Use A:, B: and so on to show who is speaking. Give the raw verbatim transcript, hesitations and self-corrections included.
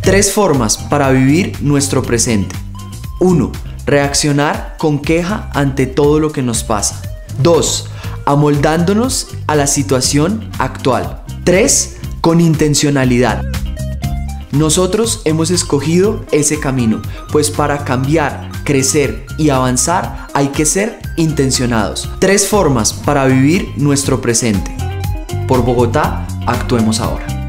A: Tres formas para vivir nuestro presente. uno. Reaccionar con queja ante todo lo que nos pasa. dos. Amoldándonos a la situación actual. tres. Con intencionalidad. Nosotros hemos escogido ese camino, pues para cambiar, crecer y avanzar hay que ser intencionados. Tres formas para vivir nuestro presente. Por Bogotá, actuemos ahora.